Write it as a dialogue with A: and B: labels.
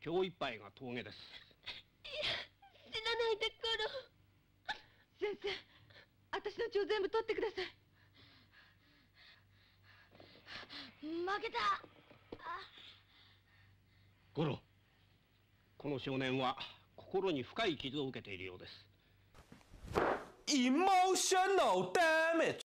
A: 今日いっぱいが峠です。
B: 死なないで、コロ。先生、私の血を全部取ってください。負けた。
A: ゴロ、この少年は心に深い傷を受けているようです。
C: Emotional damage